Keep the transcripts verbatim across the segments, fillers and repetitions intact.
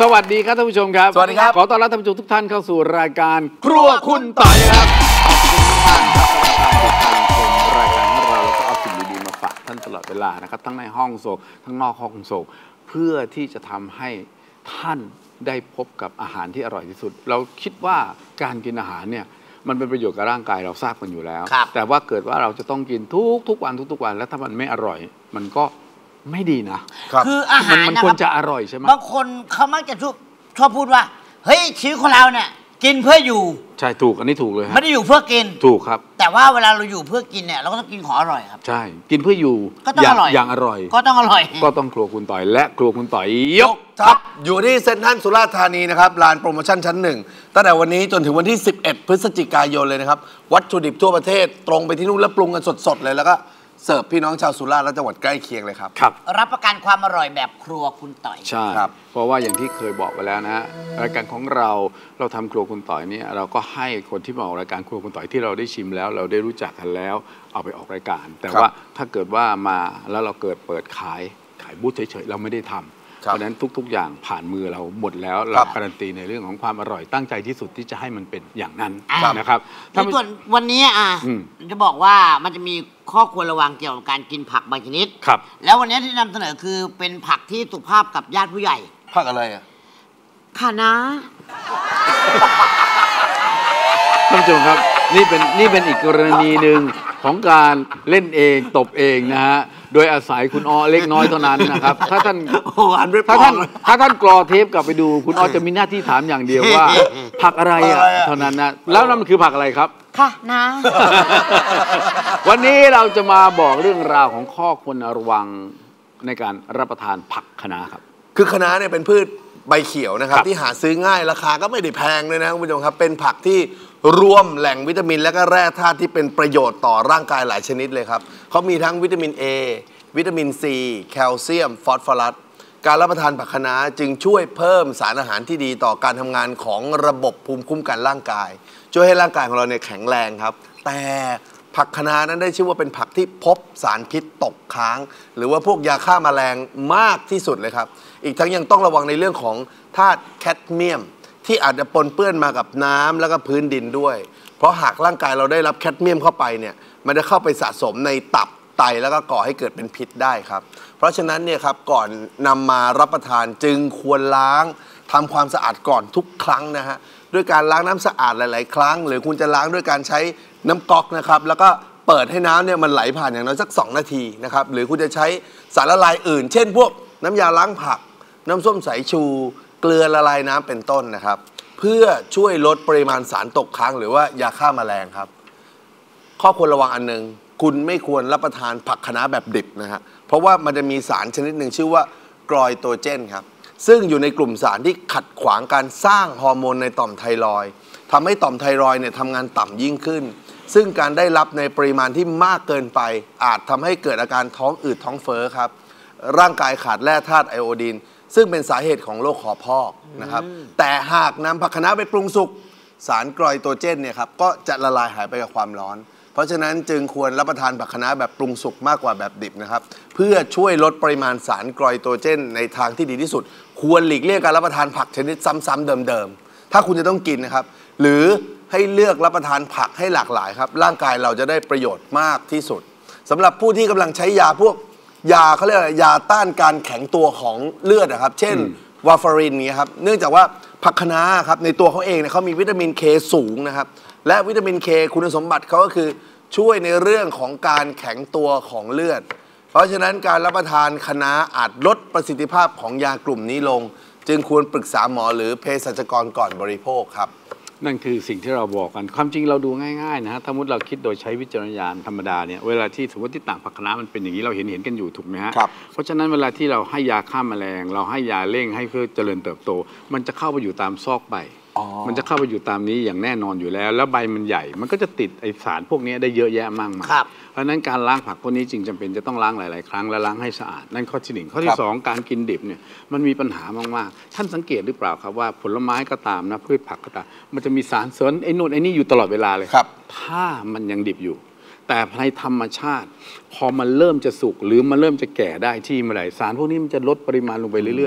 วัสดีครับท่านผู้ชมครับสวัสดีครับขอต้อนรับท่านผู้ชมทุกท่านเข้าสู่รายการครัวคุณต่อยครับขอบคุณมากครับสำหรับการติดตามชมรายการของเราแล้วก็เอาสิ่งดีๆมาฝากท่านตลอดเวลานะครับทั้งในห้องส่งทั้งนอกห้องส่งเพื่อที่จะทำให้ท่านได้พบกับอาหารที่อร่อยที่สุดเราคิดว่าการกินอาหารเนี่ยมันเป็นประโยชน์กับร่างกายเราทราบกันอยู่แล้วแต่ว่าเกิดว่าเราจะต้องกินทุกทุกวันทุกๆวันแล้วถ้ามันไม่อร่อยมันก็ไม่ดีนะคืออาหารมันควรจะอร่อยใช่ไหมบางคนเขามักจะชอบพูดว่าเฮ้ยชีวิตของเราเนี่ยกินเพื่ออยู่ใช่ถูกอันนี้ถูกเลยไม่ได้อยู่เพื่อกินถูกครับแต่ว่าเวลาเราอยู่เพื่อกินเนี่ยเราก็ต้องกินของอร่อยครับใช่กินเพื่ออยู่ก็ต้องอร่อยอย่างอร่อยก็ต้องอร่อยก็ต้องครัวคุณต่อยและครัวคุณต่อยยกทัพอยู่ที่เซ็นทรัลสุราษฎร์ธานีนะครับลานโปรโมชั่นชั้นหนึ่งตั้งแต่วันนี้จนถึงวันที่สิบเอ็ดพฤศจิกายนเลยนะครับวัตถุดิบทั่วประเทศตรงไปที่นู่นแล้วปรุงกันสดๆเลยแล้วก็เสิร์ฟพี่น้องชาวสุราษฎร์และจังหวัดใกล้เคียงเลยครับครับรับประกันความอร่อยแบบครัวคุณต่อยใช่ครับเพราะว่าอย่างที่เคยบอกไปแล้วนะฮะรายการของเราเราทำครัวคุณต่อยเนี่ยเราก็ให้คนที่มาออกรายการครัวคุณต่อยที่เราได้ชิมแล้วเราได้รู้จักกันแล้วเอาไปออกรายการแต่ว่าถ้าเกิดว่ามาแล้วเราเกิดเปิดขายขายบูธเฉยๆเราไม่ได้ทำเพราะฉะนั้นทุกๆอย่างผ่านมือเราหมดแล้วเราการันตีในเรื่องของความอร่อยตั้งใจที่สุดที่จะให้มันเป็นอย่างนั้นนะครับในส่วนวันนี้อ่ะจะบอกว่ามันจะมีข้อควรระวังเกี่ยวกับการกินผักบางชนิดครับแล้ววันนี้ที่นำเสนอคือเป็นผักที่สุภาพกับญาติผู้ใหญ่ผักอะไรอ่ะคะน้าท่านผู้ชมครับนี่เป็นนี่เป็นอีกกรณีหนึ่งของการเล่นเองตบเองนะฮะโดยอาศัยคุณอ้อเล็กน้อยเท่านั้นนะครับถ้าท่านถ้าท่านถ้าท่านกรอเทปกลับไปดูคุณอ้อจะมีหน้าที่ถามอย่างเดียวว่าผักอะไรอ่ะเท่านั้นนะแล้วนั่นมันคือผักอะไรครับค่ะนะวันนี้เราจะมาบอกเรื่องราวของข้อควรระวังในการรับประทานผักคะน้าครับคือคะน้าเนี่ยเป็นพืชใบเขียวนะครับที่หาซื้อง่ายราคาก็ไม่ได้แพงเลยนะคุณผู้ชมครับเป็นผักที่รวมแหล่งวิตามินและก็แร่ธาตุที่เป็นประโยชน์ต่อร่างกายหลายชนิดเลยครับเขามีทั้งวิตามิน A วิตามิน C แคลเซียมฟอสฟอรัสการรับประทานผักคะน้าจึงช่วยเพิ่มสารอาหารที่ดีต่อการทำงานของระบบภูมิคุ้มกันร่างกายช่วยให้ร่างกายของเราเนี่ยแข็งแรงครับแต่ผักคะน้านั้นได้ชื่อว่าเป็นผักที่พบสารพิษตกค้างหรือว่าพวกยาฆ่าแมลงมากที่สุดเลยครับอีกทั้งยังต้องระวังในเรื่องของธาตุแคดเมียมที่อาจจะปนเปื้อนมากับน้ำแล้วก็พื้นดินด้วยเพราะหากร่างกายเราได้รับแคดเมียมเข้าไปเนี่ยมันจะเข้าไปสะสมในตับไตแล้วก็ก่อให้เกิดเป็นพิษได้ครับเพราะฉะนั้นเนี่ยครับก่อนนำมารับประทานจึงควรล้างทำความสะอาดก่อนทุกครั้งนะฮะด้วยการล้างน้ำสะอาดหลายๆครั้งหรือคุณจะล้างด้วยการใช้น้ำก๊อกนะครับแล้วก็เปิดให้น้ำเนี่ยมันไหลผ่านอย่างน้อยสักสองนาทีนะครับหรือคุณจะใช้สารละลายอื่นเช่นพวกน้ำยาล้างผักน้ำส้มสายชูเกลือละลายน้ำเป็นต้นนะครับเพื่อช่วยลดปริมาณสารตกค้างหรือว่ายาฆ่าแมลงครับข้อควรระวังอันหนึ่งคุณไม่ควรรับประทานผักคะน้าแบบดิบนะฮะเพราะว่ามันจะมีสารชนิดหนึ่งชื่อว่ากรอยโตเจนครับซึ่งอยู่ในกลุ่มสารที่ขัดขวางการสร้างฮอร์โมนในต่อมไทรอยด์ทำให้ต่อมไทรอยด์เนี่ยทำงานต่ำยิ่งขึ้นซึ่งการได้รับในปริมาณที่มากเกินไปอาจทำให้เกิดอาการท้องอืดท้องเฟ้อครับร่างกายขาดแร่ธาตุไอโอดีนซึ่งเป็นสาเหตุของโรคคอพอกนะครับแต่หากนำผักคะน้าไปปรุงสุกสารกรอยโตเจนเนี่ยครับก็จะละลายหายไปกับความร้อนเพราะฉะนั้นจึงควรรับประทานผักคะน้าแบบปรุงสุกมากกว่าแบบดิบนะครับเพื่อช่วยลดปริมาณสารกรอยโตเจนในทางที่ดีที่สุดควรหลีกเลี่ยงการรับประทานผักชนิดซ้ำๆเดิมๆถ้าคุณจะต้องกินนะครับหรือให้เลือกรับประทานผักให้หลากหลายครับร่างกายเราจะได้ประโยชน์มากที่สุดสำหรับผู้ที่กำลังใช้ยาพวกยาเขาเรียกอะไรยาต้านการแข็งตัวของเลือดนะครับเช่นวาฟารินนี้ครับเนื่องจากว่าผักคะน้าครับในตัวเขาเองเนี่ยเขามีวิตามินเคสูงนะครับและวิตามินเคคุณสมบัติเขาก็คือช่วยในเรื่องของการแข็งตัวของเลือดเพราะฉะนั้นการรับประทานคะน้าอาจลดประสิทธิภาพของยากลุ่มนี้ลงจึงควรปรึกษาหมอหรือเภสัชกรก่อนบริโภคครับนั่นคือสิ่งที่เราบอกกันความจริงเราดูง่ายๆนะฮะถ้ามุติเราคิดโดยใช้วิจารณญาณธรรมดาเนี่ยเวลาที่สมมติที่ต่างผักคะน้ามันเป็นอย่างนี้เราเห็นเห็นกันอยู่ถูกไหมฮะเพราะฉะนั้นเวลาที่เราให้ยาฆ่าแมลงเราให้ยาเร่งให้เพื่อเจริญเติบโตมันจะเข้าไปอยู่ตามซอกใบมันจะเข้าไปอยู่ตามนี้อย่างแน่นอนอยู่แล้วแล้วใบมันใหญ่มันก็จะติดไอสารพวกนี้ได้เยอะแยะมากมายเพราะฉะนั้นการล้างผักพวกนี้จริงจำเป็นจะต้องล้างหลายๆครั้งและล้างให้สะอาดนั่นข้อที่หนึ่งข้อที่สองการกินดิบเนี่ยมันมีปัญหามากๆท่านสังเกตหรือเปล่าครับว่าผลไม้ก็ตามนะพืชผักก็ตามมันจะมีสารเสริญไอ้นู่นไอ้นี่อยู่ตลอดเวลาเลยถ้ามันยังดิบอยู่แต่ในธรรมชาติพอมันเริ่มจะสุกหรือมันเริ่มจะแก่ได้ที่เมื่อไหร่สารพวกนี้มันจะลดปริมาณลงไปเรื่อยๆ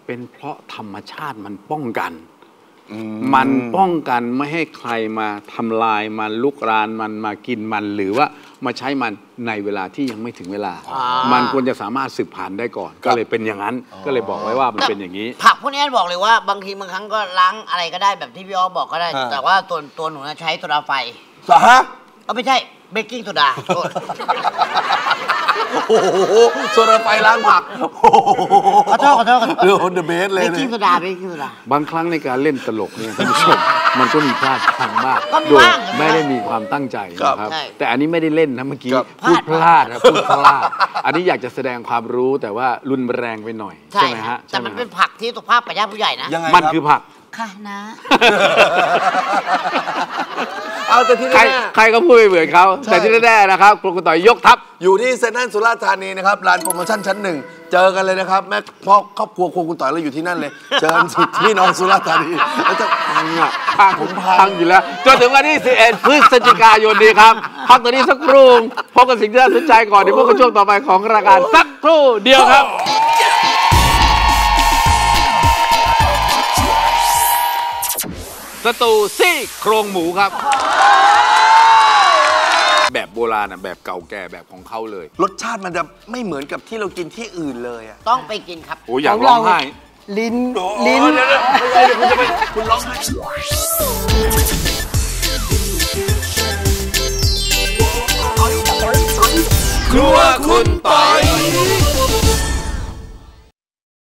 เป็นเพราะธรรมชาติมันป้องกันมันป้องกันไม่ให้ใครมาทำลายมันลุกรานมันมากินมันหรือว่ามาใช้มันในเวลาที่ยังไม่ถึงเวลา มันควรจะสามารถสืบพันธุ์ได้ก่อน ก็เลยเป็นอย่างนั้นก็เลยบอกไว้ว่ามันเป็นอย่างนี้ผักพวกนี้บอกเลยว่าบางทีบางครั้งก็ล้างอะไรก็ได้แบบที่พี่อ้อบอกก็ได้ แต่ว่าตัวตัวหนูใช้โซดาไฟฮะเอาไม่ใช่เบกกิ้งโซดาโอ้โหโซดาไฟล้างผักขอโทษขอโทษขอโทษเรื่องเดอะเบสเลยเบกกิ้งโซดาเบกกิ้งโซดาบางครั้งในการเล่นตลกเนี่ยท่านผู้ชมมันก็มีพลาดพลั้งมากโดยไม่ได้มีความตั้งใจนะครับแต่อันนี้ไม่ได้เล่นนะเมื่อกี้พูดพลาดนะพูดพลาดอันนี้อยากจะแสดงความรู้แต่ว่ารุนแรงไปหน่อยใช่ไหมฮะแต่มันเป็นผักที่สุขภาพปัญญาผู้ใหญ่นะมันคือผักค่ะนะเอาแต่ที่แน่ใครก็พูดไม่เหมือนเขาแต่ที่แน่ๆนะครับครูต่อยยกทัพอยู่ที่เซ็นทรัลสุราษฎร์ธานีนะครับร้านโปรโมชั่นชั้นหนึ่งเจอกันเลยนะครับแม่พ่อครอบครัวครูคุณต่อยเราอยู่ที่นั่นเลยเจอสุดที่น้องสุราษฎร์ธานีแล้วจะพังอ่ะพังผมพังอยู่แล้วจนถึงวันที่สิบเอ็ดพฤศจิกายนนี้ครับพักตัวนี้สักครู่พบกับสิ่งที่น่าสนใจก่อนเดี๋ยวพบกับช่วงต่อไปของรายการสักครู่เดียวครับสตูซี่โครงหมูครับแบบโบราณอ่ะแบบเก่าแก่แบบของเขาเลยรสชาติมันจะไม่เหมือนกับที่เรากินที่อื่นเลยอ่ะต้องไปกินครับโอ้อยากร้องไห้ลิ้นลิ้นเดี๋ยวเดี๋ยวคุณจะไปคุณร้องไห้ครัวคุณปอย